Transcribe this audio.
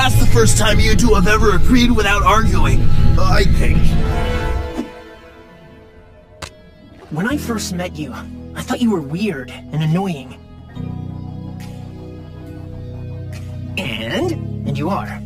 That's the first time you two have ever agreed without arguing, I think. When I first met you, I thought you were weird and annoying. And you are.